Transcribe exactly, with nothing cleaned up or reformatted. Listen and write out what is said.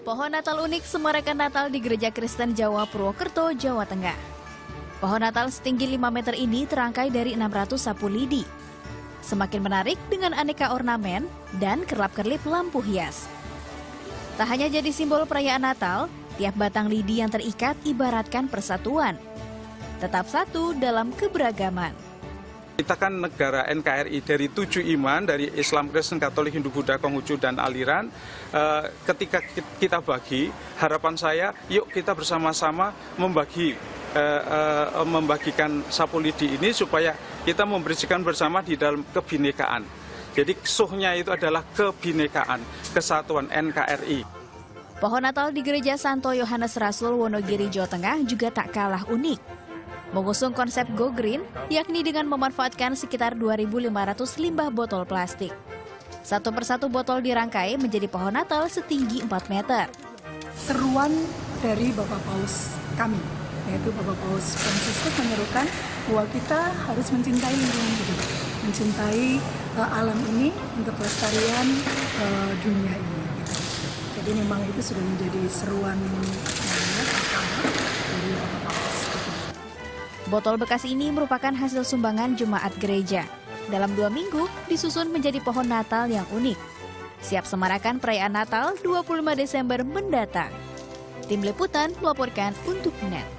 Pohon Natal unik semarakan Natal di Gereja Kristen Jawa Purwokerto, Jawa Tengah. Pohon Natal setinggi lima meter ini terangkai dari enam ratus sapu lidi. Semakin menarik dengan aneka ornamen dan kerlap-kerlip lampu hias. Tak hanya jadi simbol perayaan Natal, tiap batang lidi yang terikat ibaratkan persatuan. Tetap satu dalam keberagaman. Kita kan negara N K R I dari tujuh iman, dari Islam, Kristen, Katolik, Hindu, Buddha, Konghucu, dan aliran. E, ketika kita bagi, harapan saya, yuk kita bersama-sama membagi, e, e, membagikan sapu lidi ini supaya kita membersihkan bersama di dalam kebinekaan. Jadi suhnya itu adalah kebinekaan, kesatuan N K R I. Pohon Natal di Gereja Santo Yohanes Rasul Wonogiri, Jawa Tengah juga tak kalah unik. Mengusung konsep Go Green, yakni dengan memanfaatkan sekitar dua ribu lima ratus limbah botol plastik. Satu persatu botol dirangkai menjadi pohon Natal setinggi empat meter. Seruan dari Bapak Paus kami, yaitu Bapak Paus Fransiskus menyerukan bahwa kita harus mencintai lingkungan hidup, mencintai uh, alam ini untuk pelestarian uh, dunia ini. Gitu. Jadi memang itu sudah menjadi seruan uh, bersama dari Bapak Paus. Botol bekas ini merupakan hasil sumbangan jemaat gereja. Dalam dua minggu, disusun menjadi pohon Natal yang unik. Siap semarakan perayaan Natal dua puluh lima Desember mendatang. Tim Liputan melaporkan untuk Net.